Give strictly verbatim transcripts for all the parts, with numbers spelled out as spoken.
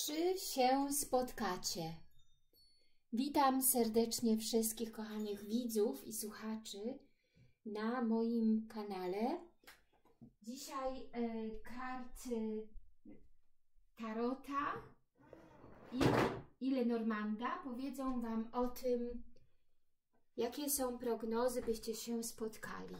Czy się spotkacie? Witam serdecznie wszystkich kochanych widzów i słuchaczy na moim kanale. Dzisiaj y, karty Tarota i, i Lenormanda powiedzą Wam o tym, jakie są prognozy, byście się spotkali.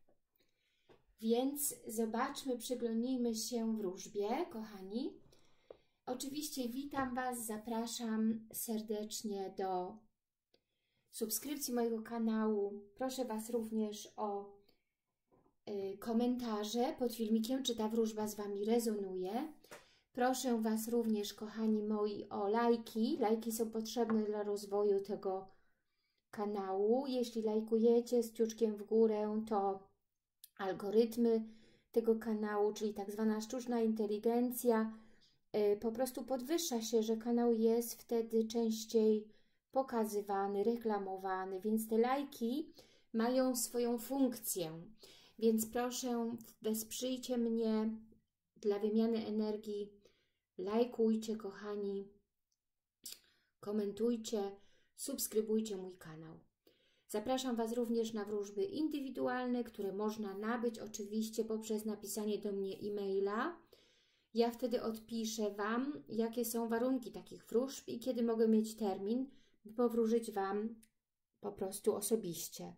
Więc zobaczmy, przyglądnijmy się wróżbie, kochani. Oczywiście witam Was, zapraszam serdecznie do subskrypcji mojego kanału. Proszę Was również o y, komentarze pod filmikiem, czy ta wróżba z Wami rezonuje. Proszę Was również, kochani moi, o lajki. Lajki są potrzebne dla rozwoju tego kanału. Jeśli lajkujecie z kciuczkiem w górę, to algorytmy tego kanału, czyli tak zwana sztuczna inteligencja, po prostu podwyższa się, że kanał jest wtedy częściej pokazywany, reklamowany, więc te lajki mają swoją funkcję. Więc proszę, wesprzyjcie mnie dla wymiany energii, lajkujcie, kochani, komentujcie, subskrybujcie mój kanał. Zapraszam Was również na wróżby indywidualne, które można nabyć oczywiście poprzez napisanie do mnie e-maila. Ja wtedy odpiszę Wam, jakie są warunki takich wróżb i kiedy mogę mieć termin, by powróżyć Wam po prostu osobiście.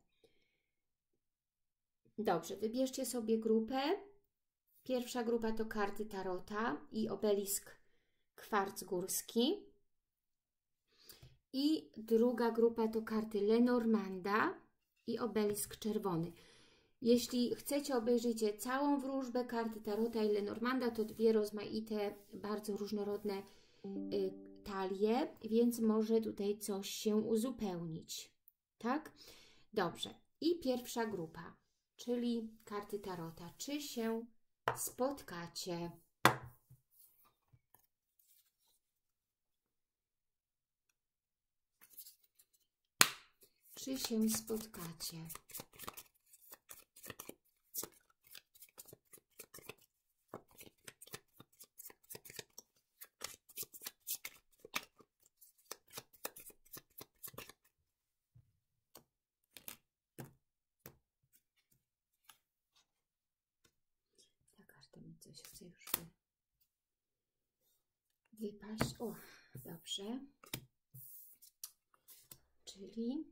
Dobrze, wybierzcie sobie grupę. Pierwsza grupa to karty Tarota i obelisk kwarc górski. I druga grupa to karty Lenormanda i obelisk czerwony. Jeśli chcecie, obejrzyjcie całą wróżbę karty Tarota i Lenormanda, to dwie rozmaite, bardzo różnorodne y, talie, więc może tutaj coś się uzupełnić. Tak? Dobrze. I pierwsza grupa, czyli karty Tarota. Czy się spotkacie? Czy się spotkacie? Ta karta mi coś chce już wy... wypaść. O, dobrze. Czyli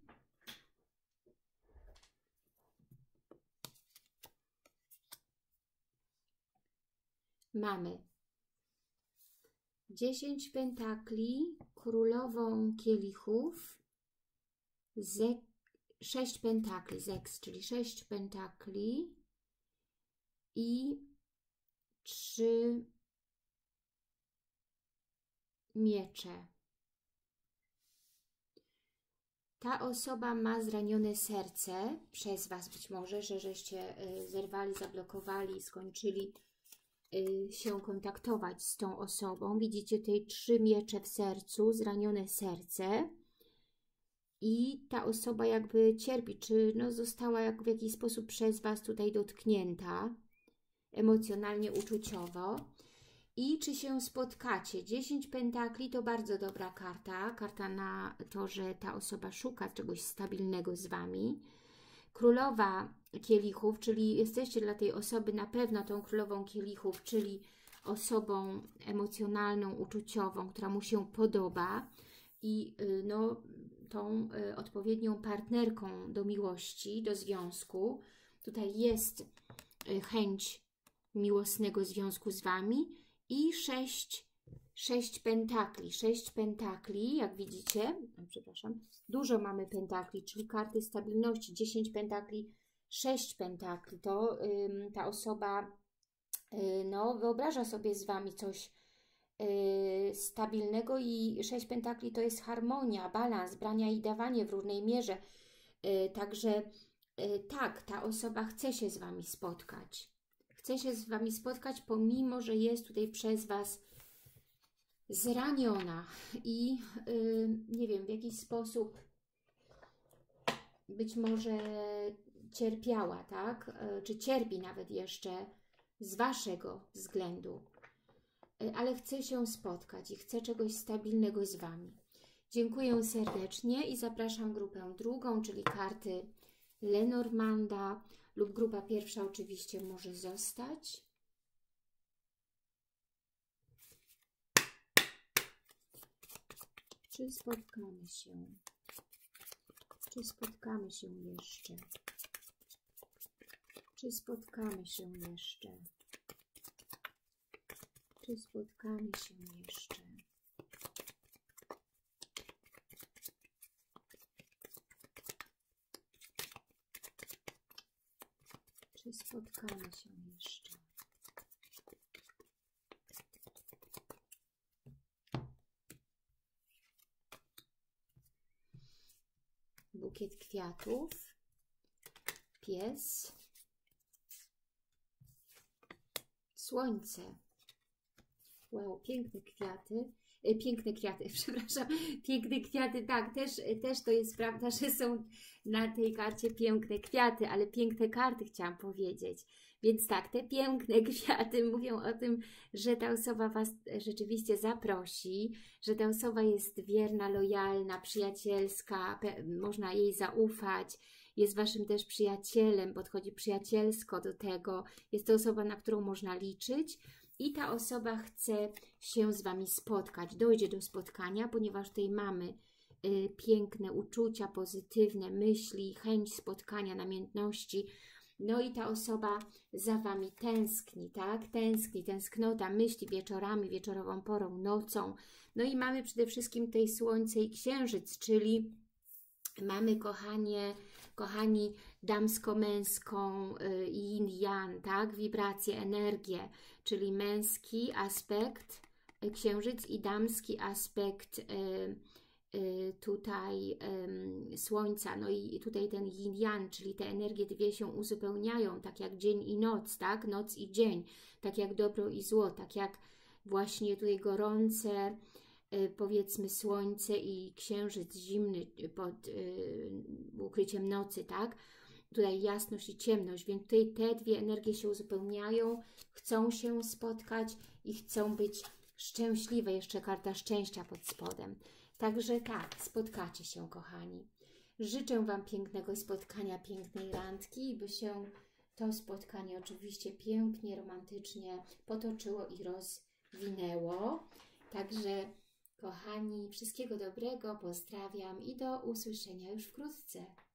mamy dziesięć pentakli, królową kielichów, ze, sześć pentakli, zeks, czyli sześć pentakli i trzy miecze. Ta osoba ma zranione serce przez Was być może, że żeście zerwali, zablokowali, skończyli się kontaktować z tą osobą. Widzicie tutaj trzy miecze w sercu, zranione serce i ta osoba jakby cierpi, czy no została jak w jakiś sposób przez Was tutaj dotknięta emocjonalnie, uczuciowo. I czy się spotkacie? dziesięć pentakli to bardzo dobra karta, karta na to, że ta osoba szuka czegoś stabilnego z Wami. Królowa kielichów, czyli jesteście dla tej osoby na pewno tą królową kielichów, czyli osobą emocjonalną, uczuciową, która mu się podoba i no, tą odpowiednią partnerką do miłości, do związku. Tutaj jest chęć miłosnego związku z Wami i sześć, sześć pentakli. Sześć pentakli, jak widzicie, przepraszam, dużo mamy pentakli, czyli karty stabilności. dziesięć pentakli, sześć pentakli. To ym, ta osoba yy, no, wyobraża sobie z Wami coś yy, stabilnego i sześć pentakli to jest harmonia, balans, brania i dawanie w równej mierze. Yy, także yy, tak, ta osoba chce się z Wami spotkać. Chce się z Wami spotkać, pomimo że jest tutaj przez Was zraniona i yy, nie wiem, w jakiś sposób być może cierpiała, tak? Yy, czy cierpi nawet jeszcze z Waszego względu. ale chce się spotkać i chce czegoś stabilnego z Wami. Dziękuję serdecznie i zapraszam grupę drugą, czyli karty Lenormanda, lub grupa pierwsza oczywiście może zostać. Czy spotkamy się? Czy spotkamy się jeszcze? Czy spotkamy się jeszcze? Czy spotkamy się jeszcze? Czy spotkamy się jeszcze? Bukiet kwiatów, pies, słońce. Wow, piękne kwiaty. E, piękne kwiaty, przepraszam. Piękne kwiaty, tak, też, też to jest prawda, że są na tej karcie piękne kwiaty, ale piękne karty chciałam powiedzieć. Więc tak, te piękne kwiaty mówią o tym, że ta osoba Was rzeczywiście zaprosi, że ta osoba jest wierna, lojalna, przyjacielska, można jej zaufać, jest Waszym też przyjacielem, podchodzi przyjacielsko do tego, jest to osoba, na którą można liczyć i ta osoba chce się z Wami spotkać, dojdzie do spotkania, ponieważ tutaj mamy y, piękne uczucia, pozytywne myśli, chęć spotkania, namiętności. No i ta osoba za Wami tęskni, tak? Tęskni, tęsknota, myśli wieczorami, wieczorową porą, nocą. No i mamy przede wszystkim tutaj słońce i księżyc, czyli mamy, kochanie, kochani, damsko-męską y, yin-yang, tak? Wibrację, energię, czyli męski aspekt y, księżyc i damski aspekt y, y, tutaj y, słońca. No i tutaj ten yin-yang, czyli te energie dwie się uzupełniają, tak jak dzień i noc, tak? Noc i dzień, tak jak dobro i zło, tak jak właśnie tutaj gorące, powiedzmy słońce i księżyc zimny pod y, ukryciem nocy, tak? Tutaj jasność i ciemność, więc tutaj te dwie energie się uzupełniają, chcą się spotkać i chcą być szczęśliwe. Jeszcze karta szczęścia pod spodem. Także tak, spotkacie się, kochani. Życzę Wam pięknego spotkania, pięknej randki, by się to spotkanie oczywiście pięknie, romantycznie potoczyło i rozwinęło. Także kochani, wszystkiego dobrego, pozdrawiam i do usłyszenia już wkrótce.